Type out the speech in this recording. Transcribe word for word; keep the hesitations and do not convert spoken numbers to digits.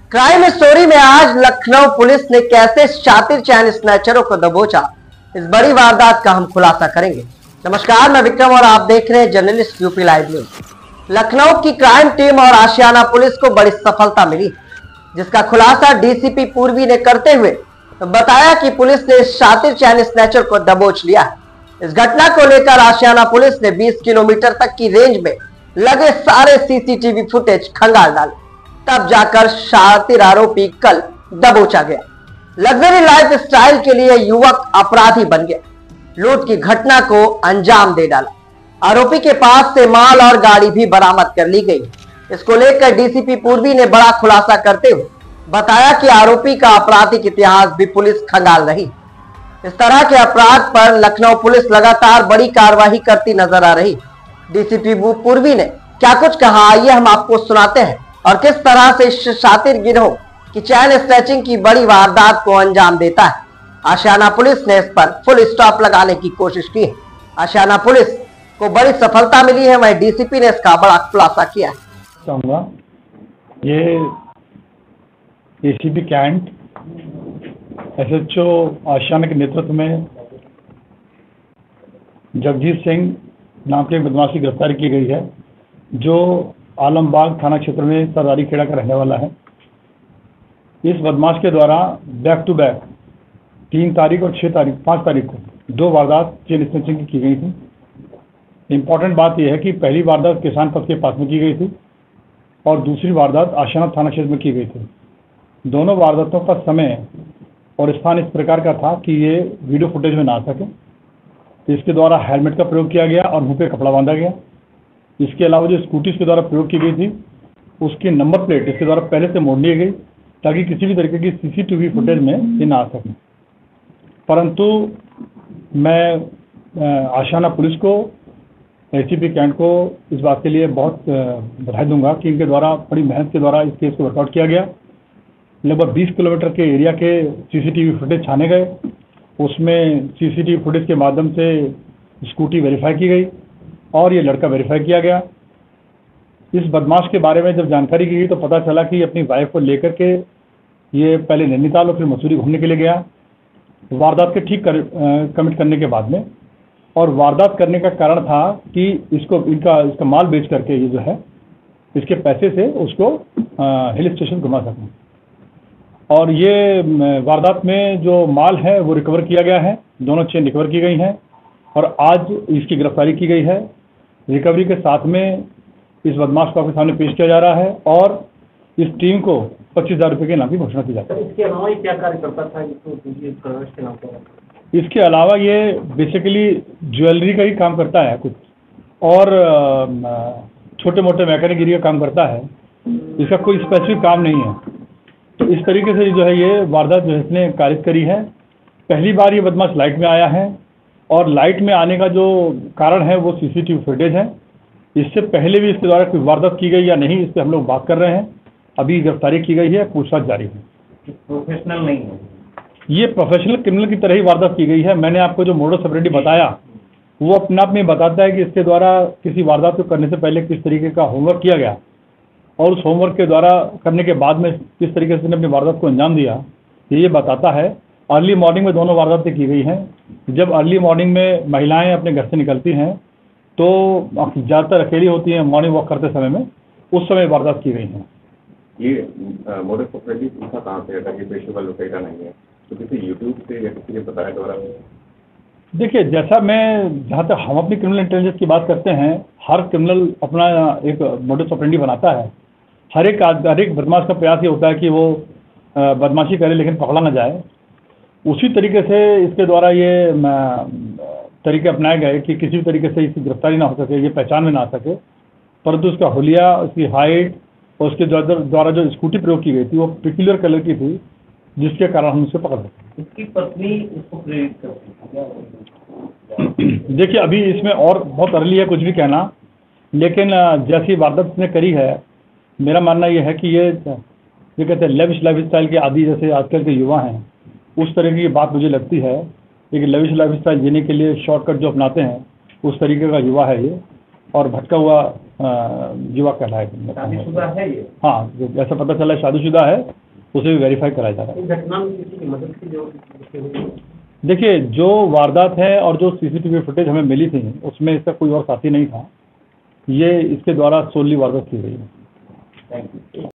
Crime story में आज Lucknow police ने कैसे शातिर चैन स्नैचरों को दबोचा, इस बड़ी वारदात का हम खुलासा करेंगे। नमस्कार, मैं विक्रम और आप देख रहे हैं journalist UP live news. Lucknow की क्राइम टीम और आशियाना पुलिस को बड़ी सफलता मिली, जिसका खुलासा डीसीपी पूर्वी ने करते हुए बताया कि पुलिस ने इस शातिर चैन स्नैचर को दबोच लिया है। इस घटना को लेकर आशियाना पुलिस ने बीस किलोमीटर तक की रेंज में लगे सारे सीसीटीवी फुटेज खंगाल डाले, तब जाकर शातिर आरोपी कल दबोचा गया। लग्जरी लाइफ स्टाइल के लिए युवक अपराधी बन गया, लूट की घटना को अंजाम दे डाला। आरोपी के पास से माल और गाड़ी भी बरामद कर ली गई। इसको लेकर डीसीपी पूर्वी ने बड़ा खुलासा करते हुए बताया कि आरोपी का आपराधिक इतिहास भी पुलिस खंगाल रही। इस तरह के अपराध पर लखनऊ पुलिस लगातार बड़ी कार्रवाई करती नजर आ रही। डीसीपी पूर्वी ने क्या कुछ कहा, आइए हम आपको सुनाते हैं, और किस तरह से इस शातिर गिरोह की चैन स्नैचिंग की बड़ी वारदात को अंजाम देता है। आशियाना पुलिस ने इस पर फुल स्टॉप लगाने की कोशिश की है। आशियाना पुलिस को बड़ी सफलता मिली है, वहीं डीसीपी ने इसका बड़ा खुलासा किया है। चाहूँगा ये एसीपी कैंट एसएचओ आशियाना के नेतृत्व में जगजीत सिंह नाम के बदमाश की गिरफ्तारी की गई है, जो आलमबाग थाना क्षेत्र में सरदारी खेड़ा का रहने वाला है। इस बदमाश के द्वारा बैक टू बैक तीन तारीख और छः तारीख पाँच तारीख को दो वारदात चेन स्नैचिंग की, की गई थी। इम्पॉर्टेंट बात यह है कि पहली वारदात किसान पथ के पास में की गई थी और दूसरी वारदात आशियाना थाना क्षेत्र में की गई थी। दोनों वारदातों का समय और स्थान इस प्रकार का था कि ये वीडियो फुटेज में ना आ सके। तो इसके द्वारा हेलमेट का प्रयोग किया गया और मुंह पे कपड़ा बांधा गया। इसके अलावा जो स्कूटी इसके द्वारा प्रयोग की गई थी, उसकी नंबर प्लेट इसके द्वारा पहले से मोड़ ली गई ताकि किसी भी तरीके की सीसीटीवी फुटेज में ये ना आ सके। परंतु मैं आशियाना पुलिस को, एसीपी कैंट को इस बात के लिए बहुत बधाई दूंगा कि इनके द्वारा बड़ी मेहनत के द्वारा इस केस को वर्कआउट किया गया। लगभग बीस किलोमीटर के एरिया के सीसीटीवी फुटेज छाने गए, उसमें सीसीटीवी फुटेज के माध्यम से स्कूटी वेरीफाई की गई और ये लड़का वेरीफाई किया गया। इस बदमाश के बारे में जब जानकारी की गई तो पता चला कि अपनी वाइफ को लेकर के ये पहले नैनीताल और फिर मसूरी घूमने के लिए गया, वारदात के ठीक कर, कमिट करने के बाद में। और वारदात करने का कारण था कि इसको इनका इसका माल बेच करके ये जो है इसके पैसे से उसको आ, हिल स्टेशन घुमा सकें। और ये वारदात में जो माल है वो रिकवर किया गया है, दोनों चेन रिकवर की गई हैं और आज इसकी गिरफ्तारी की गई है। रिकवरी के साथ में इस बदमाश को आपके सामने पेश किया जा रहा है और इस टीम को पच्चीस हजार रुपये के इनाम की घोषणा की जाती है। इसके अलावा ये क्या कार्य करता था इसके नाम पर? इसके अलावा ये बेसिकली ज्वेलरी का ही काम करता है कुछ, और छोटे मोटे मैकेनिकगिरी का काम करता है। इसका कोई स्पेसिफिक काम नहीं है। तो इस तरीके से जो है ये वारदात जो है इसने कारित करी है। पहली बार ये बदमाश लाइट में आया है और लाइट में आने का जो कारण है वो सीसीटीवी फुटेज है। इससे पहले भी इसके द्वारा कोई वारदात की गई या नहीं, इस पर हम लोग बात कर रहे हैं। अभी गिरफ्तारी की गई है, पूछताछ जारी है। प्रोफेशनल नहीं है ये, प्रोफेशनल क्रिमिनल की तरह ही वारदात की गई है। मैंने आपको जो मोडस ऑपरेंडी बताया वो अपने आप में बताता है कि इसके द्वारा किसी वारदात को करने से पहले किस तरीके का होमवर्क किया गया और उस होमवर्क के द्वारा करने के बाद में किस तरीके से अपनी वारदात को अंजाम दिया, ये बताता है। अर्ली मॉर्निंग में दोनों वारदातें की गई हैं। जब अर्ली मॉर्निंग में महिलाएं अपने घर से निकलती हैं तो ज़्यादातर अकेली होती हैं, मॉर्निंग वॉक करते समय में, उस समय वारदात की गई हैं। ये मोडस ऑपरेंडी पूछा कहाँ से है? ये पेशेवर लुटेरा नहीं है, तो किसी यूट्यूब से या किसी ने बताया द्वारा? देखिए, जैसा मैं जहाँ तक हम अपनी क्रिमिनल इंटेलिजेंस की बात करते हैं, हर क्रिमिनल अपना एक मोडस ऑपरेंडी बनाता है। हर एक हर एक बदमाश का प्रयास ये होता है कि वो बदमाशी करे लेकिन पकड़ा ना जाए। उसी तरीके से इसके द्वारा ये तरीके अपनाए गए कि किसी भी तरीके से इसकी गिरफ्तारी ना हो सके, ये पहचान में ना आ सके। परंतु उसका हुलिया, उसकी हाइट और उसके द्वारा जो स्कूटी प्रयोग की गई थी वो पिक्यूलियर कलर की थी, जिसके कारण हम उसे पकड़ सके। इसकी पत्नी इसको प्रेरित करती है। देखिए, अभी इसमें और बहुत अर्ली है कुछ भी कहना, लेकिन जैसी वारदात इसने करी है, मेरा मानना यह है कि ये ये कहते हैं लेविश लाइफ स्टाइल के आदि जैसे आजकल के युवा हैं, उस तरह की बात मुझे लगती है। एक लेविश लाइफ स्टाइल जीने के लिए शॉर्टकट जो अपनाते हैं, उस तरीके का युवा है ये, और भटका हुआ युवा कहलाएगा। शादीशुदा है ये? हाँ, जो जैसा पता चला है शादीशुदा है, उसे भी वेरीफाई कराया जा रहा है। इस घटना में किसी की मदद की जो देखिए, जो वारदात है और जो सीसीटीवी फुटेज हमें मिली थी उसमें इसका कोई और साथी नहीं था। ये इसके द्वारा सोली वारदात की गई है। Thank you.